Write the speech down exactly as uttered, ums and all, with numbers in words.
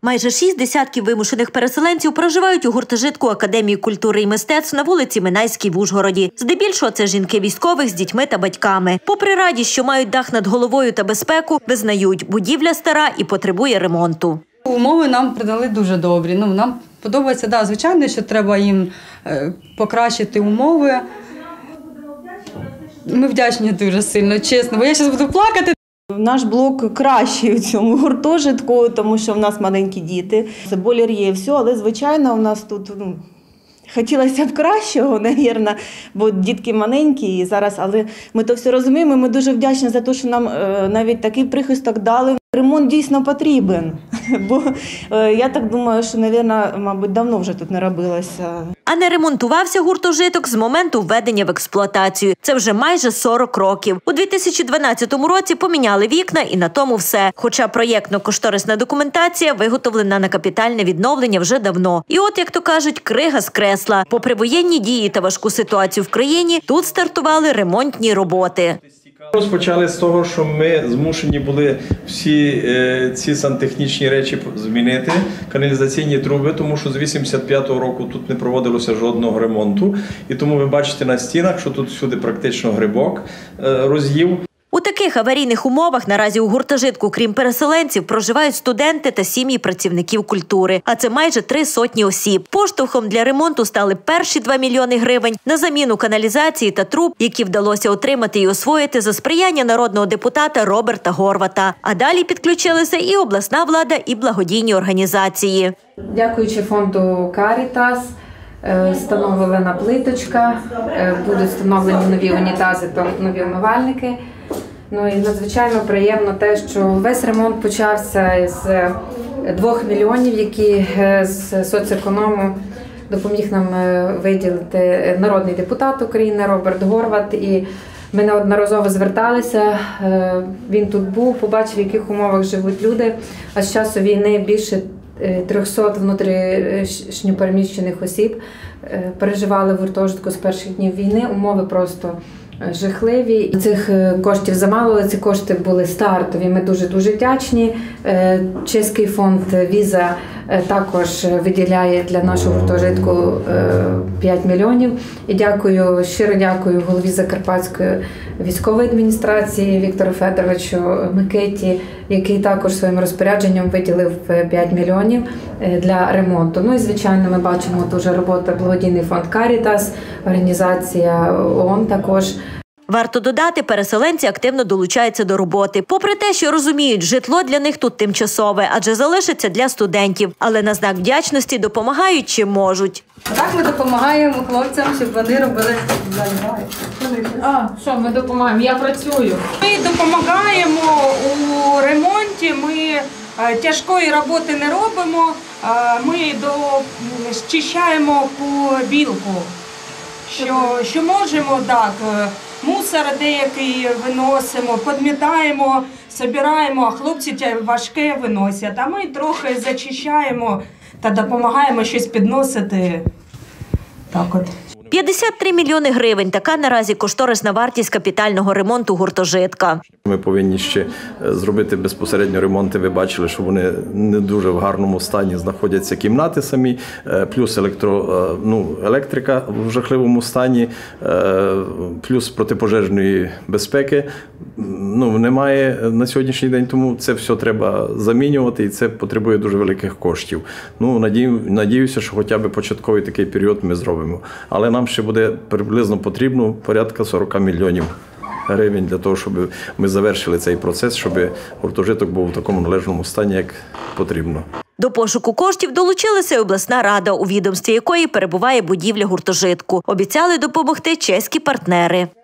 Майже шість десятків вимушених переселенців проживають у гуртожитку Академії культури і мистецтв на вулиці Минайській в Ужгороді. Здебільшого це жінки військових з дітьми та батьками. Попри радість, що мають дах над головою та безпеку, визнають, будівля стара і потребує ремонту. Умови нам придали дуже добрі. Ну, нам подобається, да, звичайно, що треба їм е, покращити умови. Ми вдячні дуже сильно, чесно, бо я зараз буду плакати. Наш блок кращий у цьому гуртожитку, тому що в нас маленькі діти. Це бойлер є, все, але, звичайно, у нас тут, ну, хотілося б кращого, мабуть, бо дітки маленькі і зараз, але ми то все розуміємо, ми дуже вдячні за те, що нам е, навіть такий прихисток дали. Ремонт дійсно потрібен, бо е, я так думаю, що, мабуть, мабуть, давно вже тут не робилося. А не ремонтувався гуртожиток з моменту введення в експлуатацію. Це вже майже сорок років. У дві тисячі дванадцятому році поміняли вікна і на тому все. Хоча проєктно-кошторисна документація виготовлена на капітальне відновлення вже давно. І от, як то кажуть, крига з кресла. Попри воєнні дії та важку ситуацію в країні, тут стартували ремонтні роботи. Розпочали з того, що ми змушені були всі е, ці сантехнічні речі змінити, каналізаційні труби, тому що з вісімдесят п'ятого року тут не проводилося жодного ремонту. І тому ви бачите на стінах, що тут всюди практично грибок е, роз'їв. У таких аварійних умовах наразі у гуртожитку, крім переселенців, проживають студенти та сім'ї працівників культури. А це майже три сотні осіб. Поштовхом для ремонту стали перші два мільйони гривень на заміну каналізації та труб, які вдалося отримати і освоїти за сприяння народного депутата Роберта Горвата. А далі підключилися і обласна влада, і благодійні організації. Дякуючи фонду «Карітас», встановлена плиточка, будуть встановлені нові унітази та нові умивальники. Ну і надзвичайно приємно те, що весь ремонт почався з двох мільйонів, які з соцеконому допоміг нам виділити народний депутат України Роберт Горват. І ми неодноразово зверталися, він тут був, побачив, в яких умовах живуть люди. А з часу війни більше трьохсот внутрішньо переміщених осіб переживали в гуртожитку з перших днів війни. Умови просто жахливі. Цих коштів замало, але ці кошти були стартові. Ми дуже-дуже вдячні. Чеський фонд «Віза» також виділяє для нашого гуртожитку п'ять мільйонів. І дякую, щиро дякую голові Закарпатської військової адміністрації Віктору Федоровичу Микиті, який також своїм розпорядженням виділив п'ять мільйонів для ремонту. Ну і, звичайно, ми бачимо дуже робота благодійний фонд «Карітас», організація ООН також. Варто додати, переселенці активно долучаються до роботи. Попри те, що розуміють, житло для них тут тимчасове, адже залишиться для студентів. Але на знак вдячності допомагають, чим можуть. Так ми допомагаємо хлопцям, щоб вони робили. А, що ми допомагаємо? Я працюю. Ми допомагаємо у ремонті, ми тяжкої роботи не робимо, ми зчищаємо побілку, що, що можемо, так. Мусор деякий виносимо, підмітаємо, збираємо, а хлопці важке виносять. А ми трохи зачищаємо та допомагаємо щось підносити. Так от. п'ятдесят три мільйони гривень – така наразі кошторисна вартість капітального ремонту гуртожитка. Ми повинні ще зробити безпосередньо ремонти. Ви бачили, що вони не дуже в гарному стані знаходяться кімнати самі, плюс електро, ну, електрика в жахливому стані, плюс протипожежної безпеки. Ну, немає на сьогоднішній день, тому це все треба замінювати і це потребує дуже великих коштів. Ну, надію, надіюся, що хоча б початковий такий період ми зробимо. Але нам ще буде приблизно потрібно порядка сорок мільйонів гривень для того, щоб ми завершили цей процес, щоб гуртожиток був в такому належному стані, як потрібно. До пошуку коштів долучилася й обласна рада, у відомстві якої перебуває будівля гуртожитку. Обіцяли допомогти чеські партнери.